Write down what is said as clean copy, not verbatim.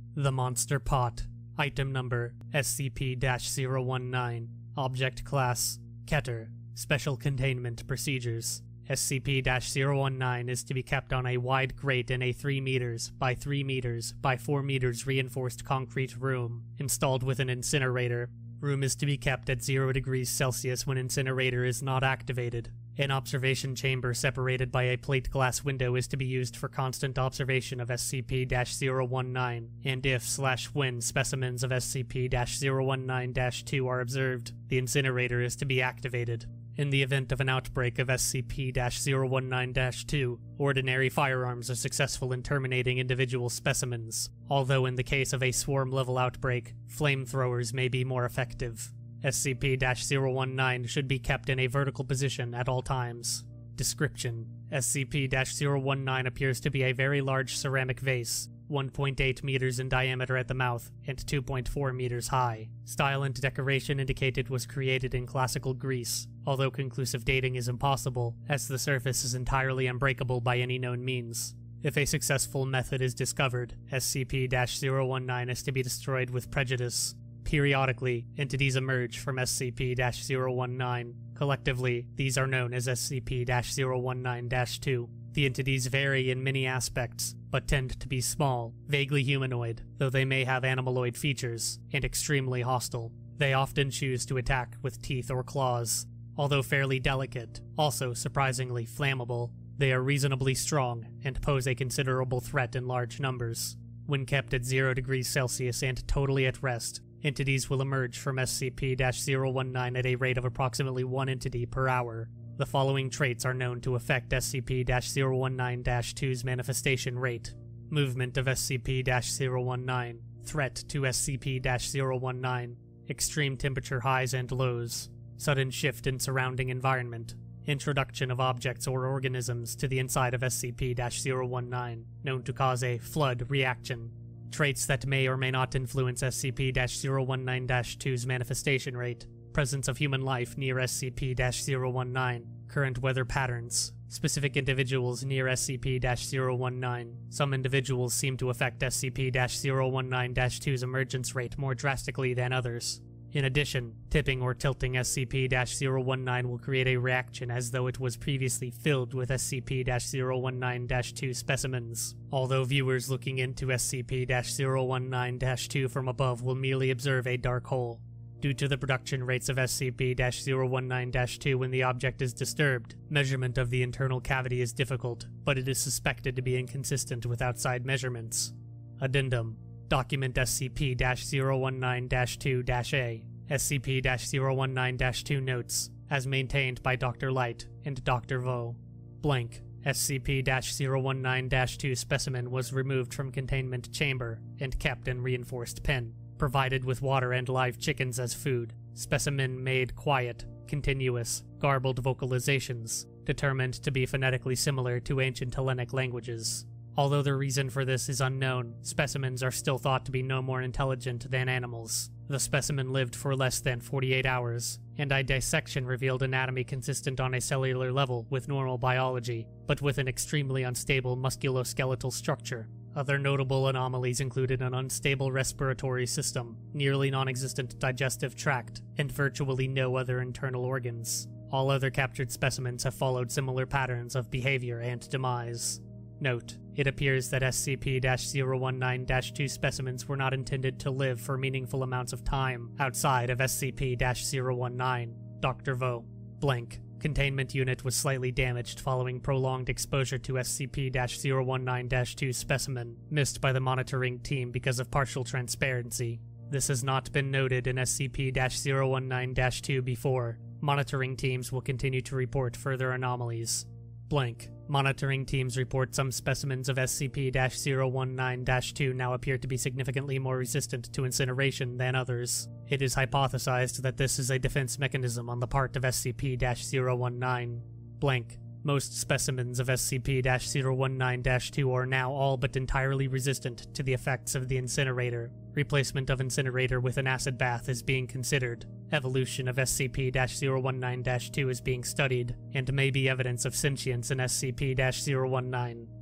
The Monster Pot. Item number SCP-019. Object Class Keter. Special Containment Procedures. SCP-019 is to be kept on a wide grate in a 3 meters by 3 meters by 4 meters reinforced concrete room installed with an incinerator. Room is to be kept at 0 degrees Celsius when incinerator is not activated. An observation chamber separated by a plate glass window is to be used for constant observation of SCP-019, and if/when specimens of SCP-019-2 are observed, the incinerator is to be activated. In the event of an outbreak of SCP-019-2, ordinary firearms are successful in terminating individual specimens, although in the case of a swarm-level outbreak, flamethrowers may be more effective. SCP-019 should be kept in a vertical position at all times. Description: SCP-019 appears to be a very large ceramic vase, 1.8 meters in diameter at the mouth and 2.4 meters high. Style and decoration indicate it was created in classical Greece, although conclusive dating is impossible, as the surface is entirely unbreakable by any known means. If a successful method is discovered, SCP-019 is to be destroyed with prejudice. Periodically, entities emerge from SCP-019. Collectively, these are known as SCP-019-2. The entities vary in many aspects, but tend to be small, vaguely humanoid, though they may have animaloid features, and extremely hostile. They often choose to attack with teeth or claws. Although fairly delicate, also surprisingly flammable, they are reasonably strong and pose a considerable threat in large numbers. When kept at 0 degrees Celsius and totally at rest, entities will emerge from SCP-019 at a rate of approximately 1 entity per hour. The following traits are known to affect SCP-019-2's manifestation rate. Movement of SCP-019. Threat to SCP-019. Extreme temperature highs and lows. Sudden shift in surrounding environment. Introduction of objects or organisms to the inside of SCP-019, known to cause a flood reaction. Traits that may or may not influence SCP-019-2's manifestation rate. Presence of human life near SCP-019. Current weather patterns. Specific individuals near SCP-019. Some individuals seem to affect SCP-019-2's emergence rate more drastically than others. In addition, tipping or tilting SCP-019 will create a reaction as though it was previously filled with SCP-019-2 specimens, although viewers looking into SCP-019-2 from above will merely observe a dark hole. Due to the production rates of SCP-019-2 when the object is disturbed, measurement of the internal cavity is difficult, but it is suspected to be inconsistent with outside measurements. Addendum: Document SCP-019-2-A. SCP-019-2 notes, as maintained by Dr. Light and Dr. Vo. Blank. SCP-019-2 specimen was removed from containment chamber and kept in reinforced pen, provided with water and live chickens as food. Specimen made quiet, continuous, garbled vocalizations, determined to be phonetically similar to ancient Hellenic languages. Although the reason for this is unknown, specimens are still thought to be no more intelligent than animals. The specimen lived for less than 48 hours, and a dissection revealed anatomy consistent on a cellular level with normal biology, but with an extremely unstable musculoskeletal structure. Other notable anomalies included an unstable respiratory system, nearly non-existent digestive tract, and virtually no other internal organs. All other captured specimens have followed similar patterns of behavior and demise. Note: it appears that SCP-019-2 specimens were not intended to live for meaningful amounts of time outside of SCP-019. Dr. Vo. Blank. Containment unit was slightly damaged following prolonged exposure to SCP-019-2 specimen, missed by the monitoring team because of partial transparency. This has not been noted in SCP-019-2 before. Monitoring teams will continue to report further anomalies. Blank. Monitoring teams report some specimens of SCP-019-2 now appear to be significantly more resistant to incineration than others. It is hypothesized that this is a defense mechanism on the part of SCP-019. Blank. Most specimens of SCP-019-2 are now all but entirely resistant to the effects of the incinerator. Replacement of incinerator with an acid bath is being considered. Evolution of SCP-019-2 is being studied, and may be evidence of sentience in SCP-019.